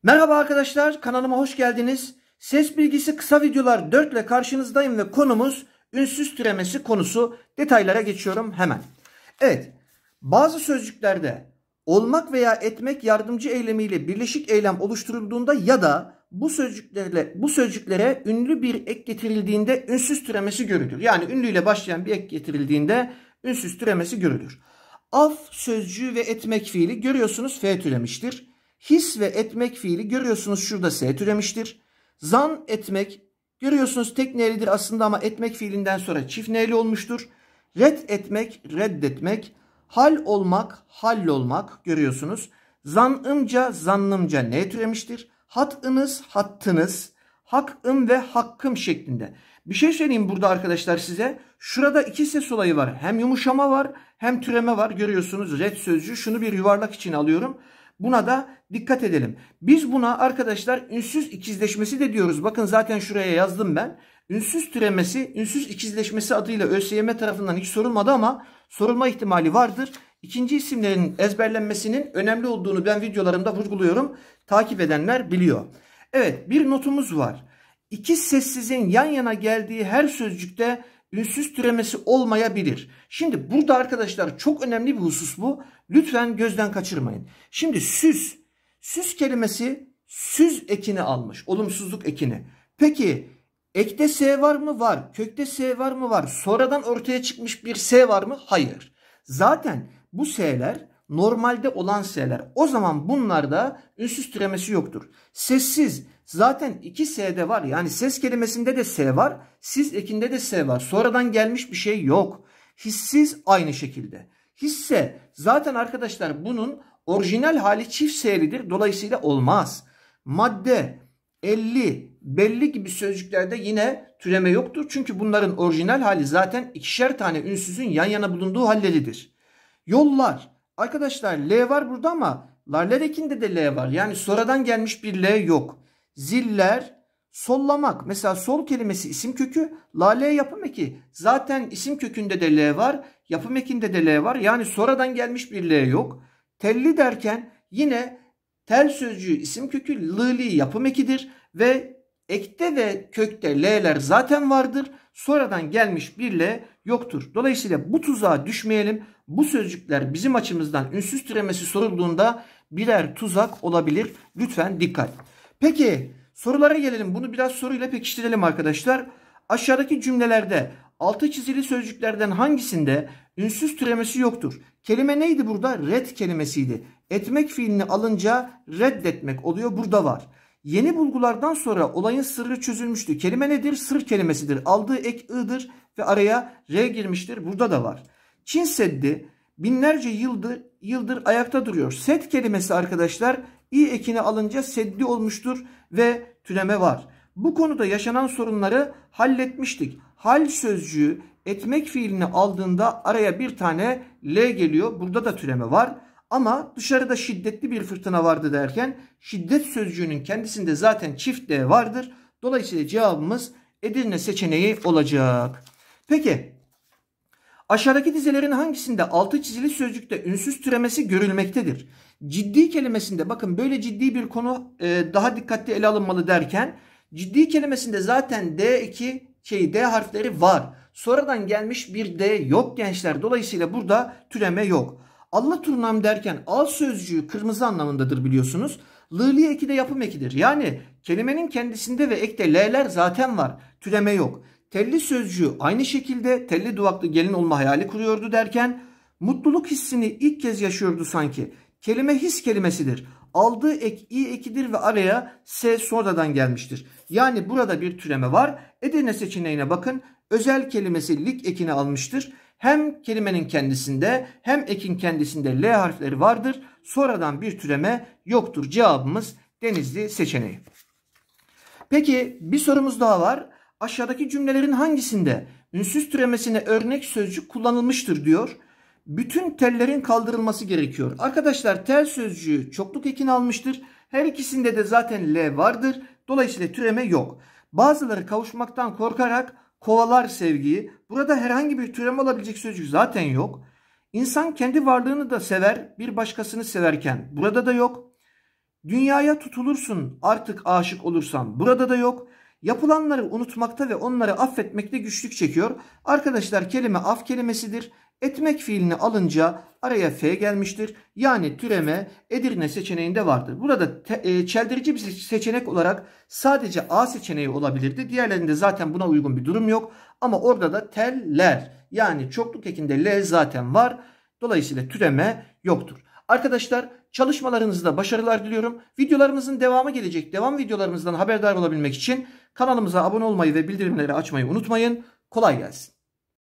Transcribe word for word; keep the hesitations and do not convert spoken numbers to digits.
Merhaba arkadaşlar, kanalıma hoş geldiniz. Ses bilgisi kısa videolar dört ile karşınızdayım ve konumuz ünsüz türemesi konusu. Detaylara geçiyorum hemen. Evet, bazı sözcüklerde olmak veya etmek yardımcı eylemiyle birleşik eylem oluşturulduğunda ya da bu sözcüklerle bu sözcüklere ünlü bir ek getirildiğinde ünsüz türemesi görülür. Yani ünlüyle başlayan bir ek getirildiğinde ünsüz türemesi görülür. Af sözcüğü ve etmek fiili görüyorsunuz F türemiştir. His ve etmek fiili görüyorsunuz şurada S türemiştir. Zan etmek görüyorsunuz tek ne'lidir aslında ama etmek fiilinden sonra çift ne'li olmuştur. Red etmek, reddetmek. Hal olmak, hallolmak görüyorsunuz. Zanımca, zannımca ne türemiştir. Hatınız, hattınız. Hakım ve hakkım şeklinde. Bir şey söyleyeyim burada arkadaşlar size. Şurada iki ses olayı var. Hem yumuşama var hem türeme var. Görüyorsunuz red sözcüğü. Şunu bir yuvarlak için alıyorum. Buna da dikkat edelim. Biz buna arkadaşlar ünsüz ikizleşmesi de diyoruz. Bakın zaten şuraya yazdım ben. Ünsüz türemesi, ünsüz ikizleşmesi adıyla ÖSYM tarafından hiç sorulmadı ama sorulma ihtimali vardır. İkinci isimlerin ezberlenmesinin önemli olduğunu ben videolarımda vurguluyorum. Takip edenler biliyor. Evet, bir notumuz var. İki sessizin yan yana geldiği her sözcükte ünsüz türemesi olmayabilir. Şimdi burada arkadaşlar çok önemli bir husus bu. Lütfen gözden kaçırmayın. Şimdi süs, süs kelimesi süz ekini almış. Olumsuzluk ekini. Peki ekte S var mı? Var. Kökte S var mı? Var. Sonradan ortaya çıkmış bir S var mı? Hayır. Zaten bu S'ler normalde olan S'ler. O zaman bunlarda ünsüz türemesi yoktur. Sessiz. Zaten iki S'de var. Yani ses kelimesinde de S var. Siz ekinde de S var. Sonradan gelmiş bir şey yok. Hissiz aynı şekilde. Hisse zaten arkadaşlar bunun orijinal hali çift S'lidir. Dolayısıyla olmaz. Madde, elli, belli gibi sözcüklerde yine türeme yoktur. Çünkü bunların orijinal hali zaten ikişer tane ünsüzün yan yana bulunduğu halleridir. Yollar. Arkadaşlar L var burada ama larler ekinde de L var. Yani sonradan gelmiş bir L yok. Ziller, sollamak. Mesela sol kelimesi isim kökü, lale yapım eki. Zaten isim kökünde de L var, yapım ekinde de L var. Yani sonradan gelmiş bir L yok. Telli derken yine tel sözcüğü isim kökü, lili yapım ekidir ve ekte ve kökte L'ler zaten vardır. Sonradan gelmiş bir L yoktur. Dolayısıyla bu tuzağa düşmeyelim. Bu sözcükler bizim açımızdan ünsüz türemesi sorulduğunda birer tuzak olabilir. Lütfen dikkat. Peki sorulara gelelim. Bunu biraz soruyla pekiştirelim arkadaşlar. Aşağıdaki cümlelerde altı çizili sözcüklerden hangisinde ünsüz türemesi yoktur? Kelime neydi burada? Red kelimesiydi. Etmek fiilini alınca reddetmek oluyor. Burada var. Yeni bulgulardan sonra olayın sırrı çözülmüştü. Kelime nedir? Sır kelimesidir. Aldığı ek ı'dır ve araya R girmiştir. Burada da var. Çin Seddi binlerce yıldır, yıldır ayakta duruyor. Sed kelimesi arkadaşlar i ekini alınca seddi olmuştur ve türeme var. Bu konuda yaşanan sorunları halletmiştik. Hal sözcüğü etmek fiilini aldığında araya bir tane L geliyor. Burada da türeme var. Ama dışarıda şiddetli bir fırtına vardı derken şiddet sözcüğünün kendisinde zaten çift L vardır. Dolayısıyla cevabımız Edirne seçeneği olacak. Peki aşağıdaki dizelerin hangisinde altı çizili sözcükte ünsüz türemesi görülmektedir? Ciddi kelimesinde bakın böyle ciddi bir konu e, daha dikkatli ele alınmalı derken ciddi kelimesinde zaten D iki şey D harfleri var. Sonradan gelmiş bir D yok gençler. Dolayısıyla burada türeme yok. Allah turnam derken al sözcüğü kırmızı anlamındadır biliyorsunuz. Lığli eki de yapım ekidir. Yani kelimenin kendisinde ve ekte L'ler zaten var. Türeme yok. Telli sözcüğü aynı şekilde telli duvaklı gelin olma hayali kuruyordu derken mutluluk hissini ilk kez yaşıyordu sanki. Kelime his kelimesidir. Aldığı ek i ekidir ve araya S sonradan gelmiştir. Yani burada bir türeme var. Edirne seçeneğine bakın. Özel kelimesi lik ekini almıştır. Hem kelimenin kendisinde hem ekin kendisinde L harfleri vardır. Sonradan bir türeme yoktur. Cevabımız Denizli seçeneği. Peki bir sorumuz daha var. Aşağıdaki cümlelerin hangisinde ünsüz türemesine örnek sözcük kullanılmıştır diyor. Bütün tellerin kaldırılması gerekiyor. Arkadaşlar tel sözcüğü çokluk ekini almıştır. Her ikisinde de zaten L vardır. Dolayısıyla türeme yok. Bazıları kavuşmaktan korkarak kovalar sevgiyi. Burada herhangi bir türeme olabilecek sözcük zaten yok. İnsan kendi varlığını da sever, bir başkasını severken burada da yok. Dünyaya tutulursun artık aşık olursan burada da yok. Yapılanları unutmakta ve onları affetmekte güçlük çekiyor. Arkadaşlar kelime af kelimesidir. Etmek fiilini alınca araya F gelmiştir. Yani türeme Edirne seçeneğinde vardır. Burada te, e, çeldirici bir seçenek olarak sadece A seçeneği olabilirdi. Diğerlerinde zaten buna uygun bir durum yok. Ama orada da teller yani çokluk ekinde L zaten var. Dolayısıyla türeme yoktur. Arkadaşlar çalışmalarınızda başarılar diliyorum. Videolarımızın devamı gelecek. Devam videolarımızdan haberdar olabilmek için kanalımıza abone olmayı ve bildirimleri açmayı unutmayın. Kolay gelsin.